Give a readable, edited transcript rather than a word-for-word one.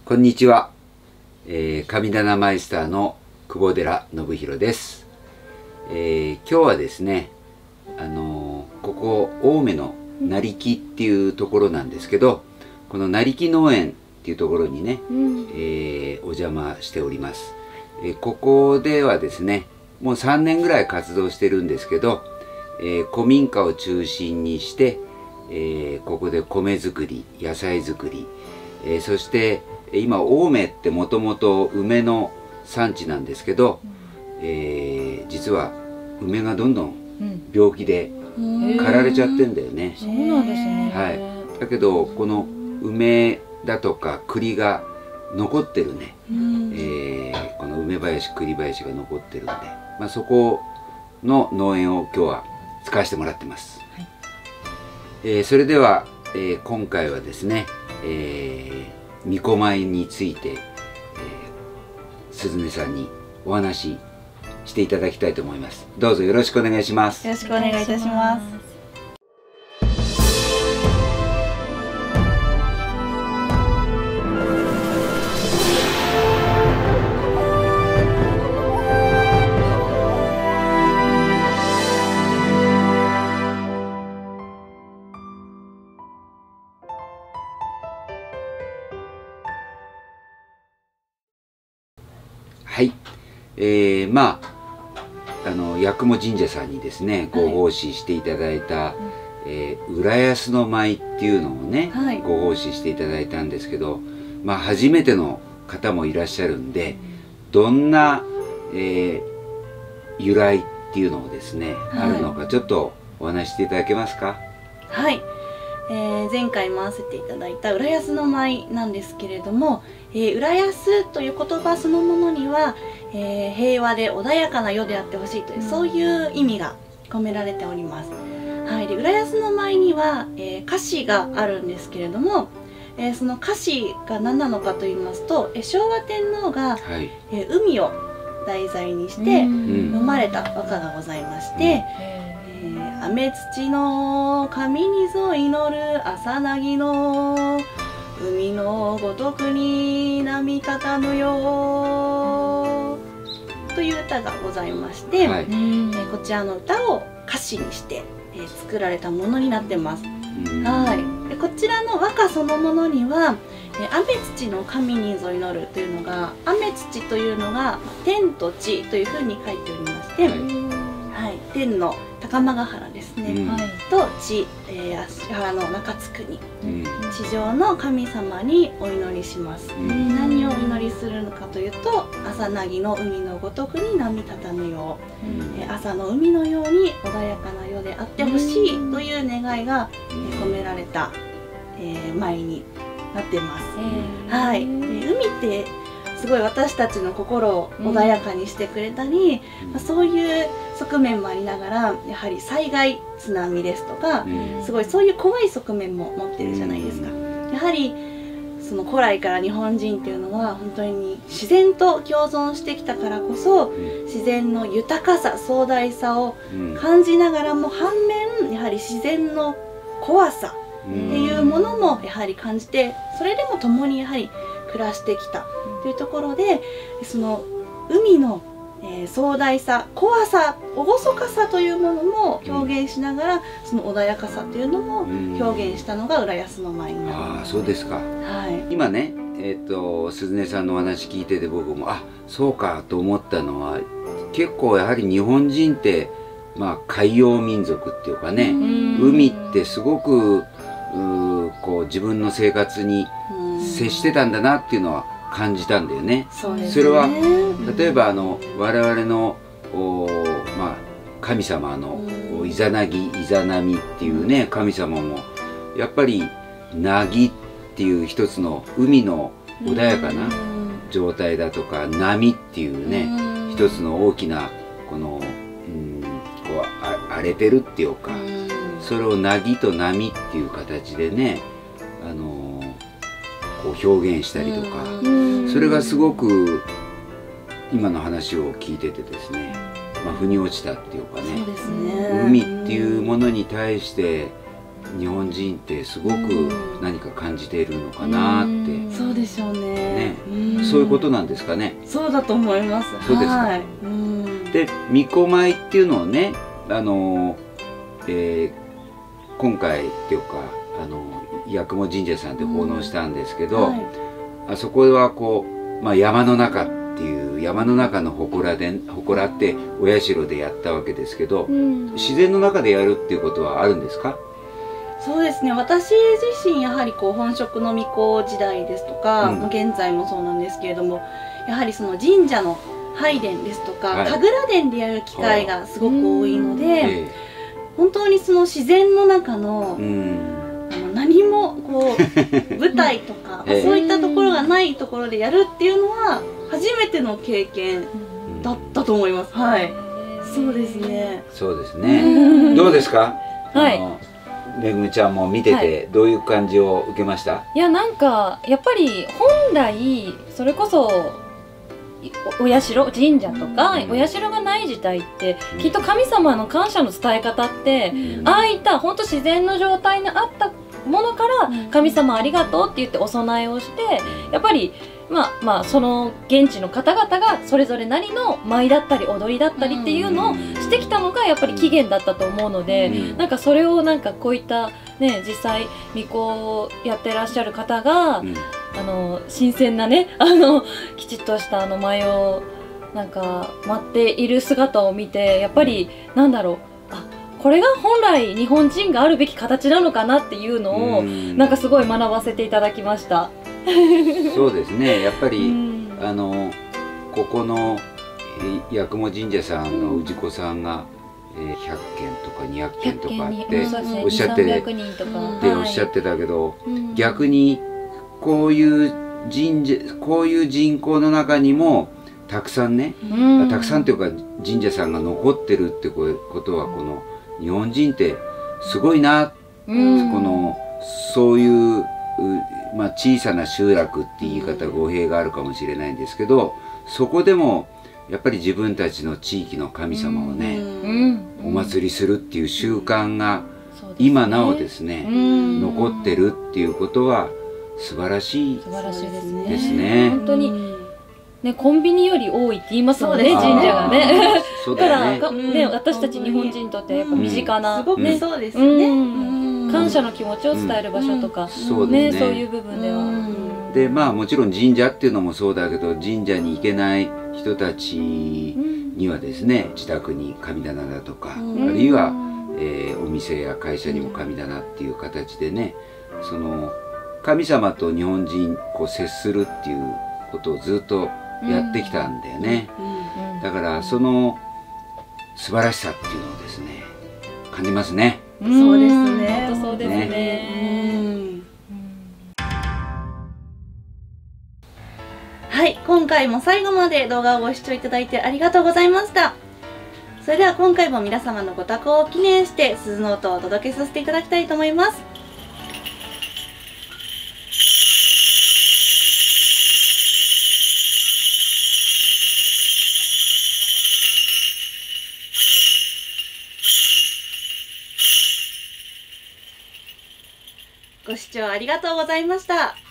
こんにちは、神棚マイスターの久保寺信弘です。今日はですね、ここ青梅の成木っていうところなんですけど、この成木農園っていうところにね、お邪魔しております。ここではですね、もう3年ぐらい活動してるんですけど、古民家を中心にして、ここで米作り、野菜作り、そして今青梅ってもともと梅の産地なんですけど、実は梅がどんどん病気で枯られちゃってんだよね。 そうなんですね。 はい。だけどこの梅だとか栗が残ってるね、この梅林栗林が残ってるんで、そこの農園を今日は使わせてもらってます。はい、それでは、今回はですね、みこ米について、鈴音さんにお話ししていただきたいと思います。どうぞよろしくお願いします。 よろしくお願いいたします。 はい、八雲神社さんにですねご奉仕していただいた、浦安の舞っていうのをね、ご奉仕していただいたんですけど、初めての方もいらっしゃるんで、どんな、由来っていうのをですね、あるのかちょっとお話していただけますか。 はい、前回回せていただいた浦安の舞なんですけれども、浦安という言葉そのものには、平和で穏やかな世であってほしいという、そういう意味が込められております。はい、で浦安の舞には、歌詞があるんですけれども、その歌詞が何なのかと言いますと、昭和天皇が、海を題材にして読まれた和歌がございまして、雨土の神にぞ祈る朝凪の海のごとくに波立たぬよという歌がございまして、こちらの歌を歌詞にして、作られたものになってます。でこちらの和歌そのものには雨土の神にぞ祈るというのが、雨土というのが天と地というふうに書いておりまして、天の高間ヶ原ですね、と地、芦原の中津国、地上の神様にお祈りします。何をお祈りするのかというと、朝凪の海のごとくに波立たぬよう、朝の海のように穏やかな世であってほしいという願いが込められた舞になってます。海ってすごい私たちの心を穏やかにしてくれたり、そういう側面もありながら、やはり災害津波ですとか、すごいそういう怖い側面も持ってるじゃないですか。やはりその古来から日本人っていうのは本当に自然と共存してきたからこそ、自然の豊かさ壮大さを感じながらも、反面やはり自然の怖さっていうものもやはり感じて、それでも共にやはり暮らしてきたというところで、その海の、壮大さ、怖さ、厳かさというものも表現しながら、その穏やかさというのも表現したのが浦安の舞になります。 そうですか。今ね、鈴音さんのお話聞いてて、僕もそうかと思ったのは、結構やはり日本人って海洋民族っていうかね、海ってすごくこう自分の生活に接してたんだなっていうのは感じたんだよね。それは例えば我々の神様のイザナギイザナミっていうね、神様もやっぱり凪っていう一つの海の穏やかな状態だとか、波っていうね一つの大きなこのこう荒れてるっていうか、それを凪と波っていう形でねこう表現したりとか、それがすごく今の話を聞いててですね、腑に落ちたっていうかね、海っていうものに対して日本人ってすごく何か感じているのかなってしょうね。 ね、 うんそういうことなんですかね。 そうだと思います。 そうですかはい。うん。 で巫女舞っていうのをね、今回っていうか八雲神社さんで奉納したんですけど、 はい。 あそこはこう、まあ、山の中っていう山の中の祠ってお社でやったわけですけど、自然の中でやるっていうことはあるんですか？ そうですね。私自身やはりこう本職の巫女時代ですとか、 うん現在もそうなんですけれども、やはりその神社の拝殿ですとか、 はい神楽殿でやる機会がすごく多いので、 え本当にその自然の中のえ、うん何もこう舞台とか、 ええそういったところがないところでやるっていうのは初めての経験だったと思います。はい。そうですね。 そうですうね。 んどうですか？ はいめぐみちゃんも見ててどういう感じを受けました？ いやなんかやっぱり本来それこそお社神社とか、 うんお社がない時代ってきっと神様の感謝の伝え方って、 うんああいった本当自然の状態にあったものからうん神様ありがとうって言ってお供えをしてやっぱりまあその現地の方々がそれぞれなりの舞だったり踊りだったりっていうのをしてきたのがやっぱり起源だったと思うので、 うんなんかそれをなんかこういったね実際巫女をやってらっしゃる方が、 うん新鮮なねきちっとした舞をなんか舞っている姿を見てやっぱりなんだろうこれが本来日本人があるべき形なのかなっていうのを、なんかすごい学ばせていただきました。 そうですね。やっぱり、 うんここの八雲神社さんの氏子さんが、100件とか200件とかあって 100 おっしゃって 300人とか、 うんでおっしゃってたけど、 うん逆にこういうこういう人口の中にもたくさんね、 うんたくさんというか神社さんが残ってるってことはこの日本人ってすごいな、 うんこのそういうまあ、小さな集落って言い方語弊があるかもしれないんですけど、そこでもやっぱり自分たちの地域の神様をね、 うんお祭りするっていう習慣がそうですね今なおですね、 うん残ってるっていうことは素晴らしい素晴らしいですね。 ですね。 本当にねコンビニより多いって言いますもんね、 そうです神社がね。 あーそうだかだよね。 らね私たち日本人にとってやっぱ身近なすごねくそうですよね。 うんうん感謝の気持ちを伝える場所とか、 そうねですね。 そういう部分では。 うんでまあもちろん神社っていうのもそうだけど、神社に行けない人たちにはですね、自宅に神棚だとか、 うんあるいは、お店や会社にも神棚っていう形でね、その神様と日本人こう接するっていうことをずっとやってきたんだよね。 うんだからその素晴らしさっていうのをですね感じますね。 そうですね本当そうですね。 はい、今回も最後まで動画をご視聴いただいてありがとうございました。それでは今回も皆様のご多幸を記念して鈴の音をお届けさせていただきたいと思います。ご視聴ありがとうございました。